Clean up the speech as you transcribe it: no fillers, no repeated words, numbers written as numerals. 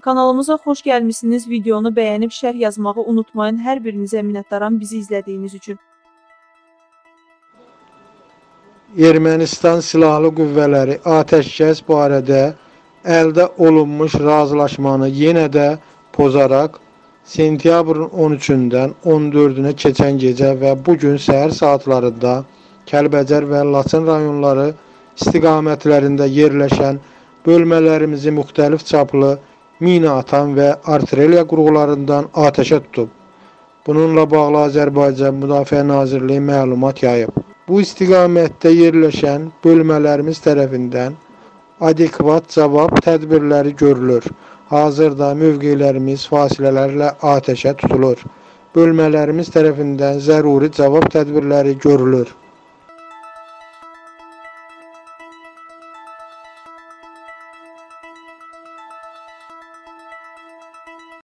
Kanalımıza xoş gəlmişsiniz. Videonu bəyənib şərh yazmağı unutmayın. Hər birinizə minnətdaram bizi izlədiyiniz üçün. Ermənistan Silahlı Qüvvələri atəşkəs barədə əldə olunmuş razılaşmanı yenə də pozaraq sentyabrın 13-dən 14-ünə keçən gecə və bugün səhər saatlarında Kəlbəcər və Laçın rayonları istiqamətlərində yerləşən bölmələrimizi müxtəlif çaplı mina atan və artilleriya qurğularından atəşə tutub. Bununla bağlı Azərbaycan Müdafiə Nazirliyi məlumat yayıb. Bu istiqamətdə yerləşən bölmələrimiz tərəfindən adekvat cavab tədbirləri görülür. Hazırda mövqelərimiz fasilələrlə atəşə tutulur. Bölmələrimiz tərəfindən zəruri cavab tədbirləri görülür.